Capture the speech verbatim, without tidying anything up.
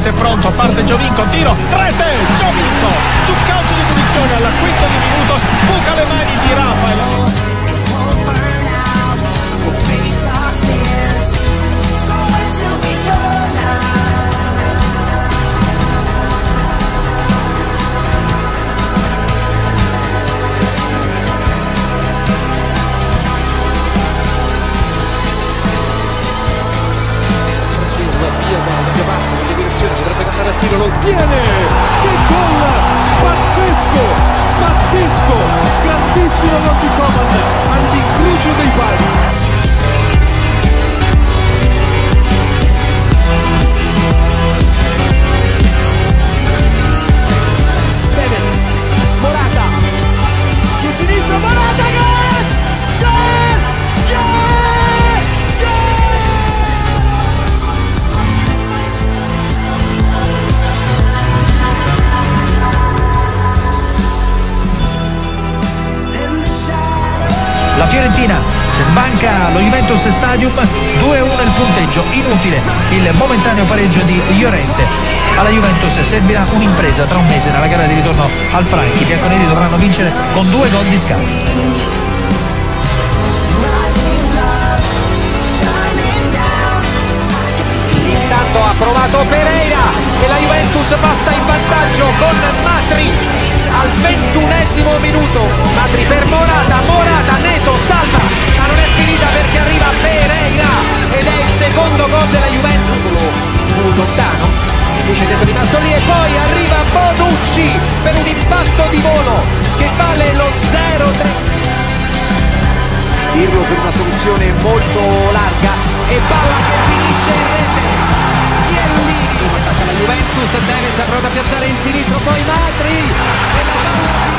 è pronto, parte Giovinco, tiro, rete, Giovinco, sul calcio di punizione alla quinta di minuto, buca le mani di Rafael. Lo tiene, che gol pazzesco, pazzesco, grandissimo gol di Coman all'incrocio dei pali. Bene, Morata, su sinistra Morata, gol, gol, gol, gol. La Fiorentina sbanca lo Juventus Stadium, due a uno il punteggio, inutile il momentaneo pareggio di Llorente. Alla Juventus servirà un'impresa tra un mese nella gara di ritorno al Franchi. I bianconeri dovranno vincere con due gol di scarto. Intanto ha provato Pereira e la Juventus passa in vantaggio con Matri al ventunesimo minuto. Matri per Morata, Morata, Neto, salva, ma non è finita perché arriva Pereira ed è il secondo gol della Juventus. Più lontano, invece Neto è rimasto lì e poi arriva Bonucci per un impatto di volo che vale lo zero tre. Pirlo per una soluzione molto larga e palla che finisce in rete. Chiellini attacca la Juventus, Tevez ha provato a piazzare in sinistro, poi Matri e la palla